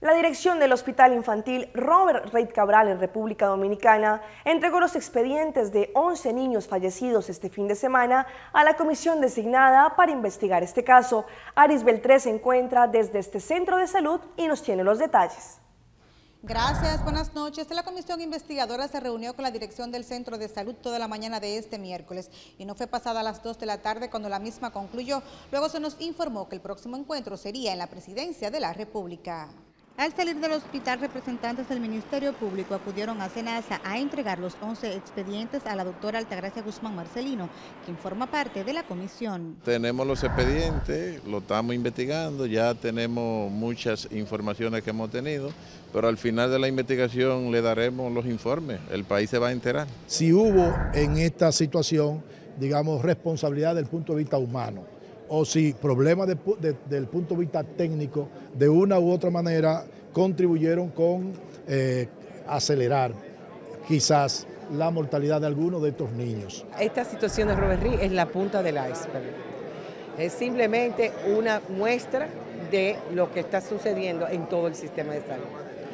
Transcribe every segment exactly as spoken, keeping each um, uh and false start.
La dirección del Hospital Infantil Robert Reid Cabral en República Dominicana entregó los expedientes de once niños fallecidos este fin de semana a la comisión designada para investigar este caso. Aris Beltré se encuentra desde este centro de salud y nos tiene los detalles. Gracias, buenas noches. La comisión investigadora se reunió con la dirección del Centro de Salud toda la mañana de este miércoles y no fue pasada a las dos de la tarde cuando la misma concluyó. Luego se nos informó que el próximo encuentro sería en la Presidencia de la República. Al salir del hospital, representantes del Ministerio Público acudieron a SENASA a entregar los once expedientes a la doctora Altagracia Guzmán Marcelino, quien forma parte de la comisión. Tenemos los expedientes, lo estamos investigando, ya tenemos muchas informaciones que hemos tenido, pero al final de la investigación le daremos los informes, el país se va a enterar. Si hubo en esta situación, digamos, responsabilidad del punto de vista humano, o si problemas de, de, del punto de vista técnico de una u otra manera contribuyeron con eh, acelerar quizás la mortalidad de algunos de estos niños. Esta situación de Robert Reid es la punta del iceberg, es simplemente una muestra de lo que está sucediendo en todo el sistema de salud.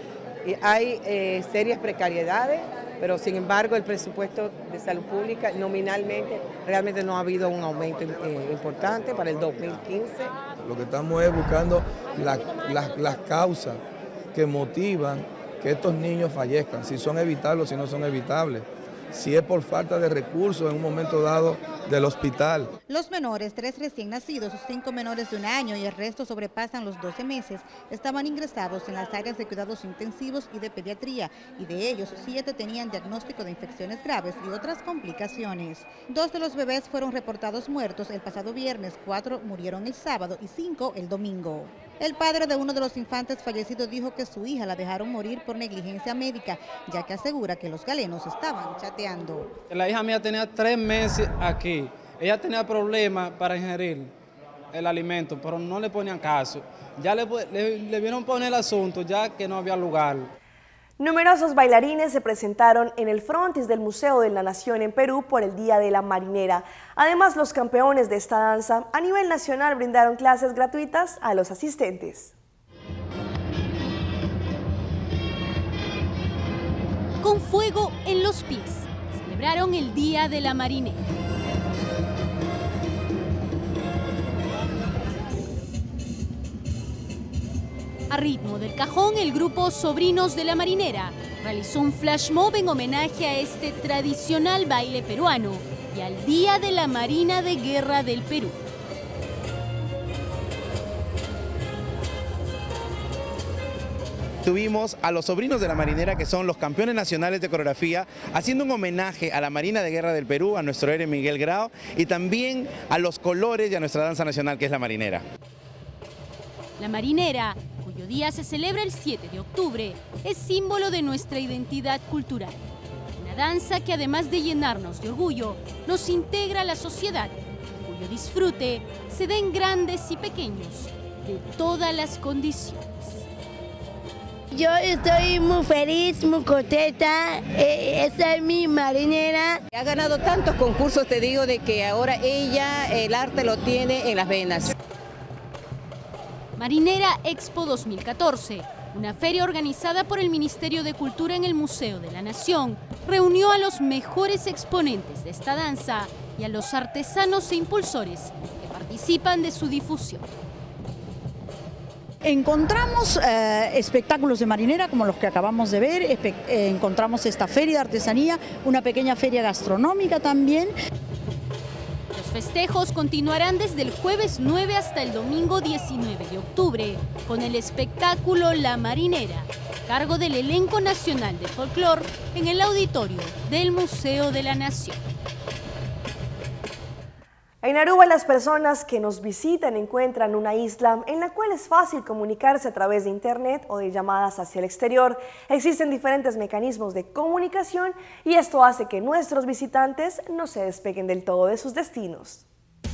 Y hay eh, serias precariedades, pero sin embargo el presupuesto de salud pública nominalmente realmente no ha habido un aumento eh, importante para el dos mil quince. Lo que estamos es buscando las la, la causas que motivan que estos niños fallezcan, si son evitables o si no son evitables. Si es por falta de recursos en un momento dado del hospital. Los menores, tres recién nacidos, cinco menores de un año y el resto sobrepasan los doce meses, estaban ingresados en las áreas de cuidados intensivos y de pediatría, y de ellos siete tenían diagnóstico de infecciones graves y otras complicaciones. Dos de los bebés fueron reportados muertos el pasado viernes, cuatro murieron el sábado y cinco el domingo. El padre de uno de los infantes fallecidos dijo que su hija la dejaron morir por negligencia médica, ya que asegura que los galenos estaban chateando. La hija mía tenía tres meses aquí. Ella tenía problemas para ingerir el alimento, pero no le ponían caso. Ya le, le, le vieron poner el asunto, ya que no había lugar. Numerosos bailarines se presentaron en el frontis del Museo de la Nación en Perú por el Día de la Marinera. Además, los campeones de esta danza a nivel nacional brindaron clases gratuitas a los asistentes. Con fuego en los pies, celebraron el Día de la Marinera. A ritmo del cajón, el grupo Sobrinos de la Marinera realizó un flash mob en homenaje a este tradicional baile peruano y al Día de la Marina de Guerra del Perú. Tuvimos a los Sobrinos de la Marinera, que son los campeones nacionales de coreografía, haciendo un homenaje a la Marina de Guerra del Perú, a nuestro héroe Miguel Grau, y también a los colores y a nuestra danza nacional, que es la marinera. La marinera, cuyo día se celebra el siete de octubre, es símbolo de nuestra identidad cultural. Una danza que, además de llenarnos de orgullo, nos integra a la sociedad, cuyo disfrute se da en grandes y pequeños, de todas las condiciones. Yo estoy muy feliz, muy contenta, eh, esa es mi marinera. Ha ganado tantos concursos, te digo, de que ahora ella el arte lo tiene en las venas. Marinera Expo dos mil catorce, una feria organizada por el Ministerio de Cultura en el Museo de la Nación, reunió a los mejores exponentes de esta danza y a los artesanos e impulsores que participan de su difusión. Encontramos eh, espectáculos de marinera como los que acabamos de ver, eh, encontramos esta feria de artesanía, una pequeña feria gastronómica también. Los festejos continuarán desde el jueves nueve hasta el domingo diecinueve de octubre con el espectáculo La Marinera, a cargo del elenco nacional de folclore en el auditorio del Museo de la Nación. En Aruba, las personas que nos visitan encuentran una isla en la cual es fácil comunicarse a través de internet o de llamadas hacia el exterior. Existen diferentes mecanismos de comunicación y esto hace que nuestros visitantes no se despeguen del todo de sus destinos.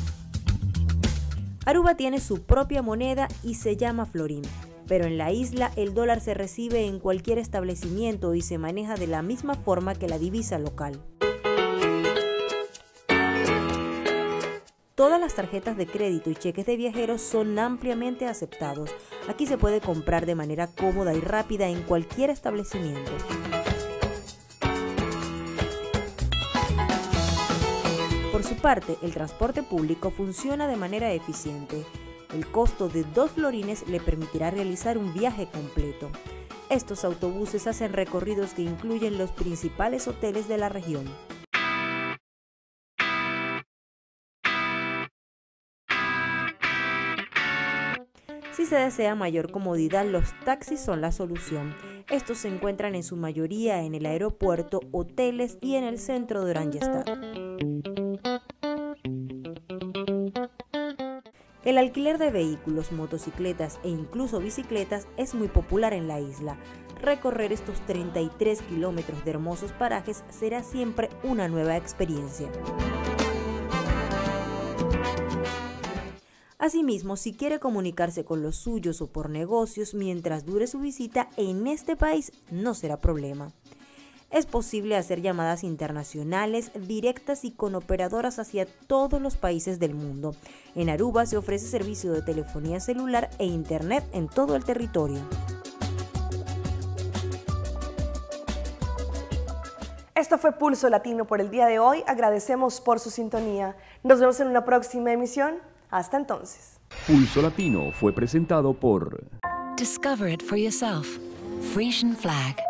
Aruba tiene su propia moneda y se llama florín, pero en la isla el dólar se recibe en cualquier establecimiento y se maneja de la misma forma que la divisa local. Todas las tarjetas de crédito y cheques de viajeros son ampliamente aceptados. Aquí se puede comprar de manera cómoda y rápida en cualquier establecimiento. Por su parte, el transporte público funciona de manera eficiente. El costo de dos florines le permitirá realizar un viaje completo. Estos autobuses hacen recorridos que incluyen los principales hoteles de la región. Si se desea mayor comodidad, los taxis son la solución. Estos se encuentran en su mayoría en el aeropuerto, hoteles y en el centro de Oranjestad. El alquiler de vehículos, motocicletas e incluso bicicletas es muy popular en la isla. Recorrer estos treinta y tres kilómetros de hermosos parajes será siempre una nueva experiencia. Asimismo, si quiere comunicarse con los suyos o por negocios mientras dure su visita en este país, no será problema. Es posible hacer llamadas internacionales, directas y con operadoras hacia todos los países del mundo. En Aruba se ofrece servicio de telefonía celular e internet en todo el territorio. Esto fue Pulso Latino por el día de hoy. Agradecemos por su sintonía. Nos vemos en una próxima emisión. Hasta entonces. Pulso Latino fue presentado por Discover it for yourself. Frisian Flag.